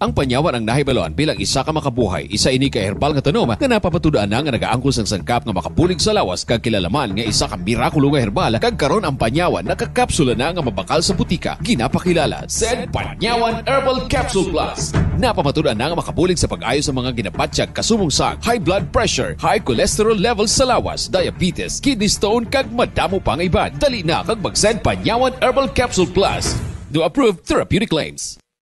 Ang panyawan ang nahibalon bilang isa ka makabuhay, isa ini ka herbal nga tanom nga napapatudaan na nga nagaangkol sang sangkap nga makabulig sa lawas kag kilalaman nga isa ka mirakulo nga herbal kag karon ang panyawan nakakapsula na nga mabakal sa butika. Ginapakilala sa Panyawan Herbal Capsule Plus. Napapatudaan na nga makabulig sa pag-ayos sa mga ginapatyag kasumong sang high blood pressure, high cholesterol levels sa lawas, diabetes, kidney stone kag madamo pang iban. Dali na kag mag-send Panyawan Herbal Capsule Plus. Do approved therapeutic claims.